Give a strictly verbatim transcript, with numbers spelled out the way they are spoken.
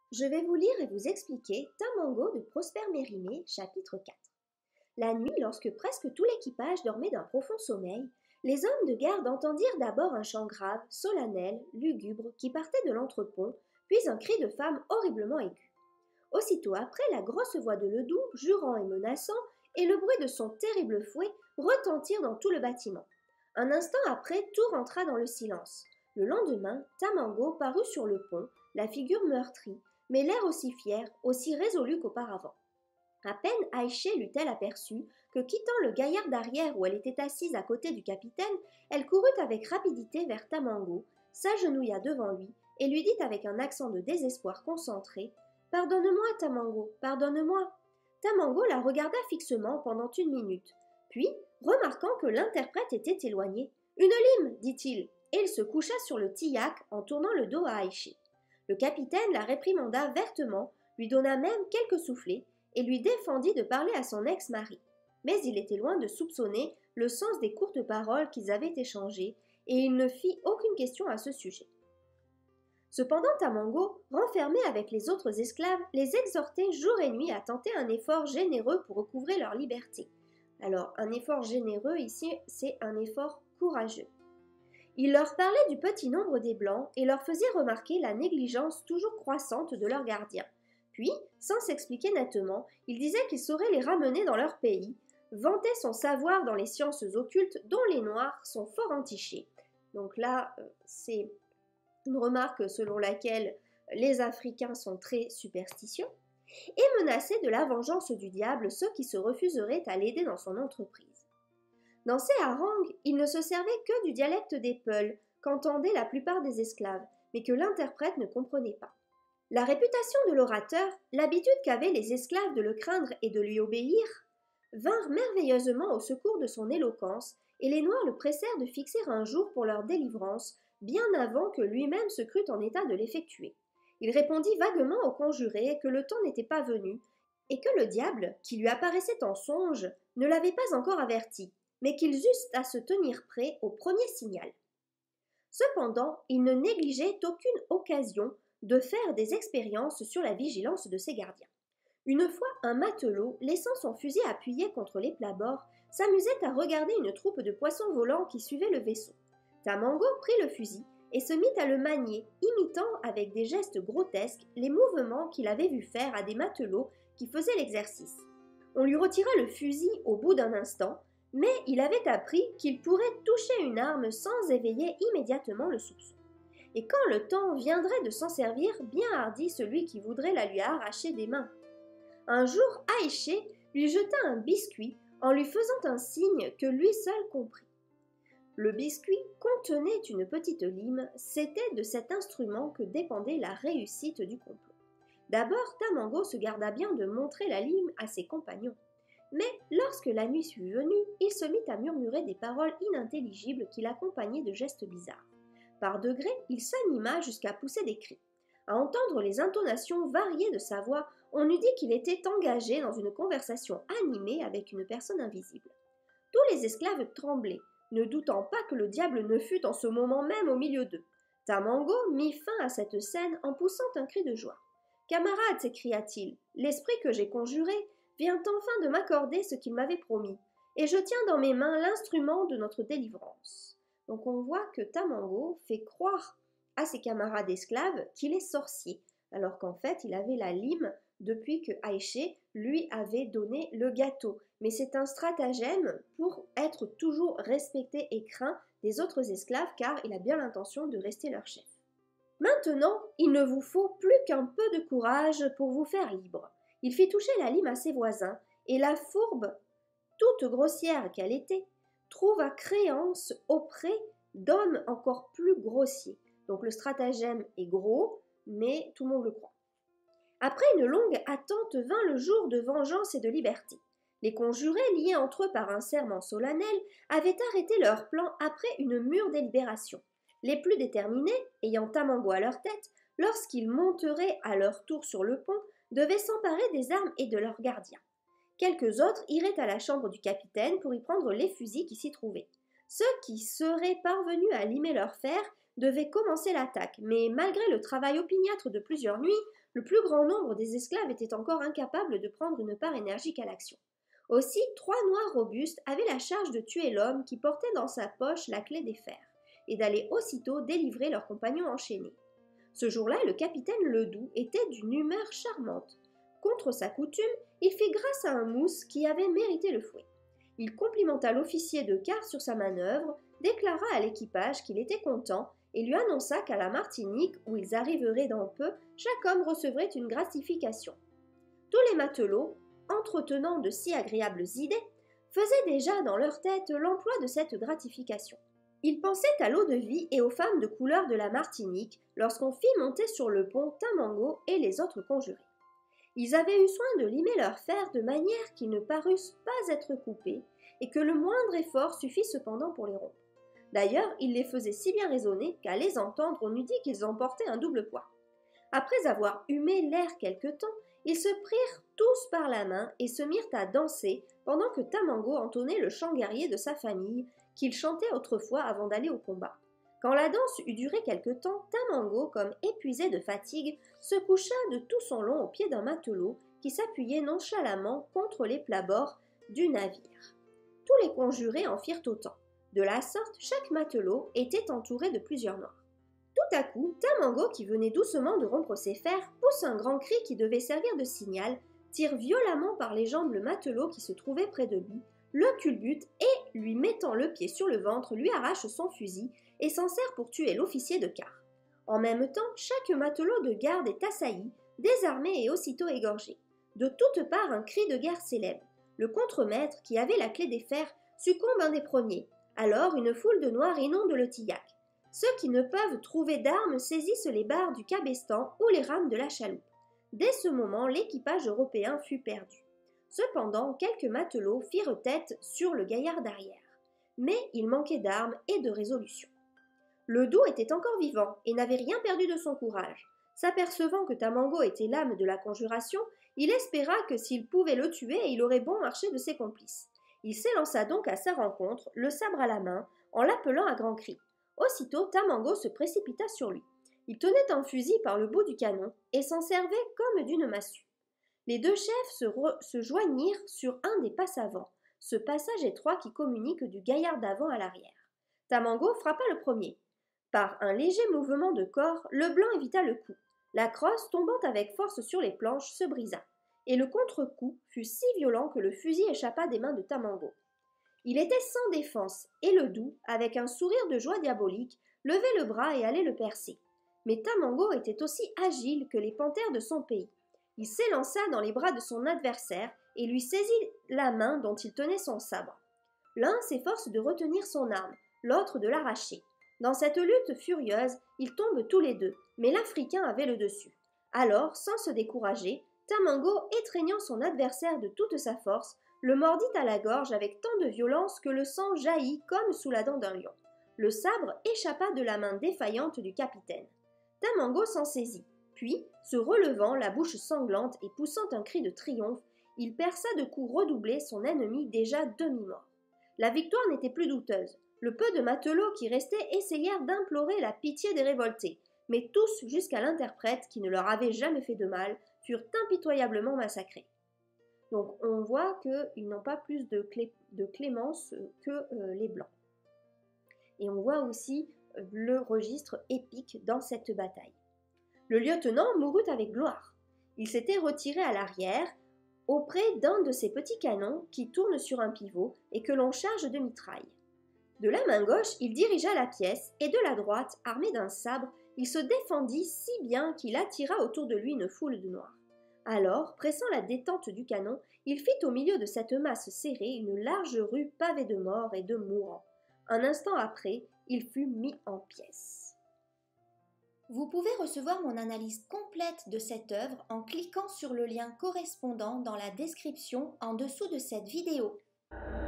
Je vais vous lire et vous expliquer Tamango de Prosper Mérimée, chapitre quatre. La nuit, lorsque presque tout l'équipage dormait d'un profond sommeil, les hommes de garde entendirent d'abord un chant grave, solennel, lugubre, qui partait de l'entrepont, puis un cri de femme horriblement aigu. Aussitôt après, la grosse voix de Ledoux, jurant et menaçant, et le bruit de son terrible fouet retentirent dans tout le bâtiment. Un instant après, tout rentra dans le silence. Le lendemain, Tamango parut sur le pont, la figure meurtrie, mais l'air aussi fier, aussi résolu qu'auparavant. À peine Aïché l'eut-elle aperçue que, quittant le gaillard d'arrière où elle était assise à côté du capitaine, elle courut avec rapidité vers Tamango, s'agenouilla devant lui et lui dit avec un accent de désespoir concentré « Pardonne-moi, Tamango, pardonne-moi !» Tamango la regarda fixement pendant une minute, puis, remarquant que l'interprète était éloigné, « Une lime, dit-il, et il se coucha sur le tillac en tournant le dos à Aïché. Le capitaine la réprimanda vertement, lui donna même quelques soufflets et lui défendit de parler à son ex-mari. Mais il était loin de soupçonner le sens des courtes paroles qu'ils avaient échangées et il ne fit aucune question à ce sujet. Cependant, Tamango, renfermé avec les autres esclaves, les exhortait jour et nuit à tenter un effort généreux pour recouvrer leur liberté. Alors, un effort généreux ici, c'est un effort courageux. Il leur parlait du petit nombre des Blancs et leur faisait remarquer la négligence toujours croissante de leurs gardiens. Puis, sans s'expliquer nettement, il disait qu'il saurait les ramener dans leur pays, vantait son savoir dans les sciences occultes dont les Noirs sont fort entichés. Donc là, c'est une remarque selon laquelle les Africains sont très superstitieux, et menaçait de la vengeance du diable ceux qui se refuseraient à l'aider dans son entreprise. Dans ces harangues, il ne se servait que du dialecte des Peuls, qu'entendaient la plupart des esclaves, mais que l'interprète ne comprenait pas. La réputation de l'orateur, l'habitude qu'avaient les esclaves de le craindre et de lui obéir, vinrent merveilleusement au secours de son éloquence, et les Noirs le pressèrent de fixer un jour pour leur délivrance, bien avant que lui-même se crût en état de l'effectuer. Il répondit vaguement aux conjurés que le temps n'était pas venu, et que le diable, qui lui apparaissait en songe, ne l'avait pas encore averti, mais qu'ils eussent à se tenir prêts au premier signal. Cependant, il ne négligeait aucune occasion de faire des expériences sur la vigilance de ses gardiens. Une fois, un matelot, laissant son fusil appuyé contre les plabords, s'amusait à regarder une troupe de poissons volants qui suivait le vaisseau. Tamango prit le fusil et se mit à le manier, imitant avec des gestes grotesques les mouvements qu'il avait vu faire à des matelots qui faisaient l'exercice. On lui retira le fusil au bout d'un instant, mais il avait appris qu'il pourrait toucher une arme sans éveiller immédiatement le soupçon. Et quand le temps viendrait de s'en servir, bien hardi celui qui voudrait la lui arracher des mains. Un jour, Aïché lui jeta un biscuit en lui faisant un signe que lui seul comprit. Le biscuit contenait une petite lime, c'était de cet instrument que dépendait la réussite du complot. D'abord, Tamango se garda bien de montrer la lime à ses compagnons. Mais lorsque la nuit fut venue, il se mit à murmurer des paroles inintelligibles qui l'accompagnaient de gestes bizarres. Par degrés, il s'anima jusqu'à pousser des cris. À entendre les intonations variées de sa voix, on eût dit qu'il était engagé dans une conversation animée avec une personne invisible. Tous les esclaves tremblaient, ne doutant pas que le diable ne fût en ce moment même au milieu d'eux. Tamango mit fin à cette scène en poussant un cri de joie. « Camarades, s'écria-t-il, l'esprit que j'ai conjuré vient enfin de m'accorder ce qu'il m'avait promis, et je tiens dans mes mains l'instrument de notre délivrance. » Donc on voit que Tamango fait croire à ses camarades esclaves qu'il est sorcier, alors qu'en fait il avait la lime depuis que Aïché lui avait donné le gâteau. Mais c'est un stratagème pour être toujours respecté et craint des autres esclaves, car il a bien l'intention de rester leur chef. Maintenant, il ne vous faut plus qu'un peu de courage pour vous faire libre. Il fit toucher la lime à ses voisins, et la fourbe, toute grossière qu'elle était, trouva créance auprès d'hommes encore plus grossiers. Donc le stratagème est gros, mais tout le monde le croit. Après une longue attente vint le jour de vengeance et de liberté. Les conjurés, liés entre eux par un serment solennel, avaient arrêté leur plan après une mûre délibération. Les plus déterminés, ayant Tamango à leur tête, lorsqu'ils monteraient à leur tour sur le pont, devaient s'emparer des armes et de leurs gardiens. Quelques autres iraient à la chambre du capitaine pour y prendre les fusils qui s'y trouvaient. Ceux qui seraient parvenus à limer leur fer devaient commencer l'attaque, mais malgré le travail opiniâtre de plusieurs nuits, Le plus grand nombre des esclaves étaient encore incapables de prendre une part énergique à l'action. Aussi, trois noirs robustes avaient la charge de tuer l'homme qui portait dans sa poche la clé des fers, et d'aller aussitôt délivrer leurs compagnons enchaînés. Ce jour-là, le capitaine Ledoux était d'une humeur charmante. Contre sa coutume, il fit grâce à un mousse qui avait mérité le fouet. Il complimenta l'officier de quart sur sa manœuvre, déclara à l'équipage qu'il était content et lui annonça qu'à la Martinique, où ils arriveraient dans peu, chaque homme recevrait une gratification. Tous les matelots, entretenant de si agréables idées, faisaient déjà dans leur tête l'emploi de cette gratification. Ils pensaient à l'eau-de-vie et aux femmes de couleur de la Martinique lorsqu'on fit monter sur le pont Tamango et les autres conjurés. Ils avaient eu soin de limer leurs fers de manière qu'ils ne parussent pas être coupés et que le moindre effort suffit cependant pour les rompre. D'ailleurs, ils les faisaient si bien raisonner qu'à les entendre, on eût dit qu'ils en portaient un double poids. Après avoir humé l'air quelque temps, ils se prirent tous par la main et se mirent à danser pendant que Tamango entonnait le chant guerrier de sa famille qu'il chantait autrefois avant d'aller au combat. Quand la danse eut duré quelque temps, Tamango, comme épuisé de fatigue, se coucha de tout son long au pied d'un matelot qui s'appuyait nonchalamment contre les plabords du navire. Tous les conjurés en firent autant. De la sorte, chaque matelot était entouré de plusieurs noirs. Tout à coup, Tamango, qui venait doucement de rompre ses fers, pousse un grand cri qui devait servir de signal, tire violemment par les jambes le matelot qui se trouvait près de lui, le culbute et, lui mettant le pied sur le ventre, lui arrache son fusil et s'en sert pour tuer l'officier de quart. En même temps, chaque matelot de garde est assailli, désarmé et aussitôt égorgé. De toutes parts, un cri de guerre s'élève. Le contremaître, qui avait la clé des fers, succombe un des premiers. Alors, une foule de noirs inonde le tillac. Ceux qui ne peuvent trouver d'armes saisissent les barres du cabestan ou les rames de la chaloupe. Dès ce moment, l'équipage européen fut perdu. Cependant, quelques matelots firent tête sur le gaillard d'arrière. Mais il manquait d'armes et de résolution. Ledoux était encore vivant et n'avait rien perdu de son courage. S'apercevant que Tamango était l'âme de la conjuration, il espéra que s'il pouvait le tuer, il aurait bon marché de ses complices. Il s'élança donc à sa rencontre, le sabre à la main, en l'appelant à grands cris. Aussitôt, Tamango se précipita sur lui. Il tenait un fusil par le bout du canon et s'en servait comme d'une massue. Les deux chefs se, re- se joignirent sur un des passes avant, ce passage étroit qui communique du gaillard d'avant à l'arrière. Tamango frappa le premier. Par un léger mouvement de corps, le blanc évita le coup. La crosse, tombant avec force sur les planches, se brisa, et le contre-coup fut si violent que le fusil échappa des mains de Tamango. Il était sans défense, et Ledoux, avec un sourire de joie diabolique, levait le bras et allait le percer. Mais Tamango était aussi agile que les panthères de son pays. Il s'élança dans les bras de son adversaire et lui saisit la main dont il tenait son sabre. L'un s'efforce de retenir son arme, l'autre de l'arracher. Dans cette lutte furieuse, ils tombent tous les deux, mais l'Africain avait le dessus. Alors, sans se décourager, Tamango, étreignant son adversaire de toute sa force, le mordit à la gorge avec tant de violence que le sang jaillit comme sous la dent d'un lion. Le sabre échappa de la main défaillante du capitaine. Tamango s'en saisit, puis, se relevant, la bouche sanglante et poussant un cri de triomphe, il perça de coups redoublés son ennemi déjà demi-mort. La victoire n'était plus douteuse. Le peu de matelots qui restaient essayèrent d'implorer la pitié des révoltés, mais tous, jusqu'à l'interprète, qui ne leur avait jamais fait de mal, furent impitoyablement massacrés. Donc on voit qu'ils n'ont pas plus de, clé, de clémence que euh, les Blancs. Et on voit aussi euh, le registre épique dans cette bataille. Le lieutenant mourut avec gloire. Il s'était retiré à l'arrière, auprès d'un de ces petits canons qui tournent sur un pivot et que l'on charge de mitraille. De la main gauche, il dirigea la pièce, et de la droite, armé d'un sabre, il se défendit si bien qu'il attira autour de lui une foule de noirs. Alors, pressant la détente du canon, il fit au milieu de cette masse serrée une large rue pavée de morts et de mourants. Un instant après, il fut mis en pièces. Vous pouvez recevoir mon analyse complète de cette œuvre en cliquant sur le lien correspondant dans la description en dessous de cette vidéo.